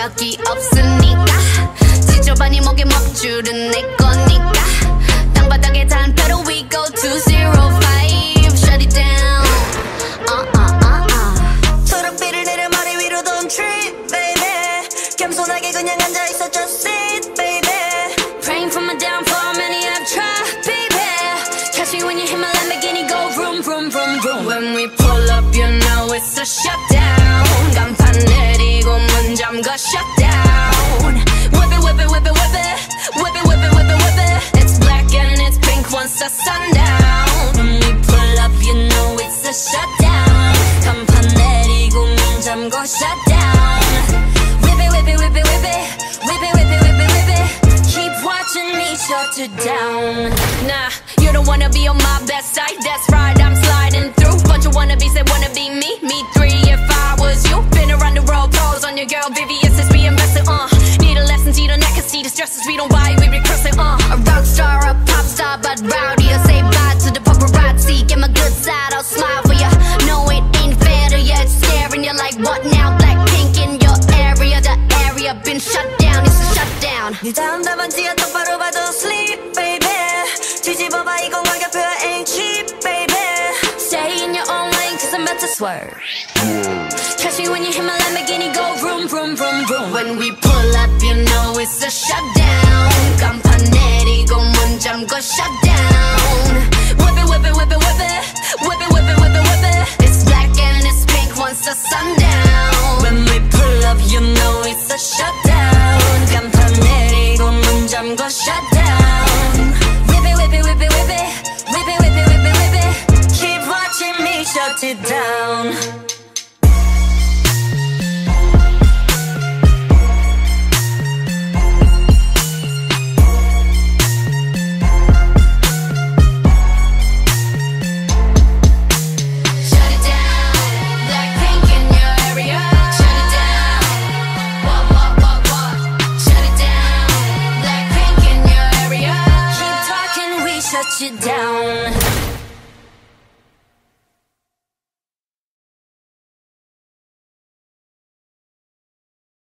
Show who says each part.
Speaker 1: 적이 없으니까 지저분이 목에 먹줄은 내 거니까 땅바닥에 단패로 we go to 05 shut it down
Speaker 2: 초록빛을 내려 머리 위로 don't trip baby 겸손하게 그냥 앉아있어 just sit baby
Speaker 1: praying for my downfall many have tried baby catch me when you hit my Lamborghini go vroom vroom vroom vroom when we pull up you know it's a shutdown 간판 내리고 문 잠가 shutdown whip it whip it whip it whip it whip it whip it whip it whip it it's black and it's pink once the sundown when we pull up you know it's a shutdown 간판 내리고 문 잠가 shutdown whip it whip it whip it whip it whip it whip it whip it whip it keep watching me shut it down nah you don't wanna be on my best side that's right I'm sliding through bunch of wannabes that wanna be me three if I was you been around the world pose on your girl VVS is being messy need a lesson see the neck and see the stresses we don't buy we recursing a rock star a pop star but rowdy I say bye to the paparazzi get my good side I'll smile for ya no it ain't fair to ya it's staring you like what now BLACKPINK in your area the area been shut down it's a shutdown
Speaker 2: 네 다음 답안지야 똑바로 봐도 sleep baby 뒤집어봐 이건 가격표야 ain't cheap baby
Speaker 1: stay in your own lane cause I'm about to swerve catch me when you hit my Lamborghini go vroom vroom vroom vroom when we pull up you know it's a shutdown 간판 내리고 문 잠궈 shutdown whip it whip it whip it whip it whip it whip it whip it whip it it's black and it's pink once the sundown
Speaker 2: when we pull up you know it's a shutdown 간판 내리고 문 잠궈 shutdown
Speaker 1: whip it whip it whip it whip it whip it whip it whip it whip it
Speaker 2: keep watching me shut it down